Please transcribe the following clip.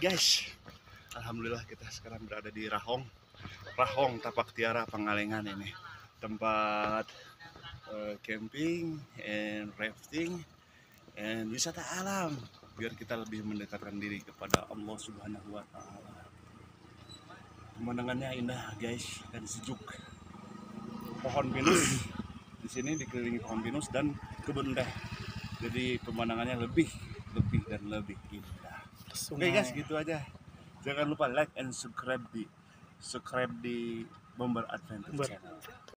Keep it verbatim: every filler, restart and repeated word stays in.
guys, alhamdulillah kita sekarang berada di Rahong, Rahong Tapak Tiara Pangalengan ini tempat uh, camping and rafting and wisata alam biar kita lebih mendekatkan diri kepada Allah Subhanahu Wa Taala. Pemandangannya indah guys dan sejuk. Pohon pinus di sini dikelilingi pohon pinus dan kebun teh. Jadi pemandangannya lebih lebih dan lebih indah. Oke okay guys, gitu aja. Jangan lupa like and subscribe di subscribe di Bomber Adventure Channel.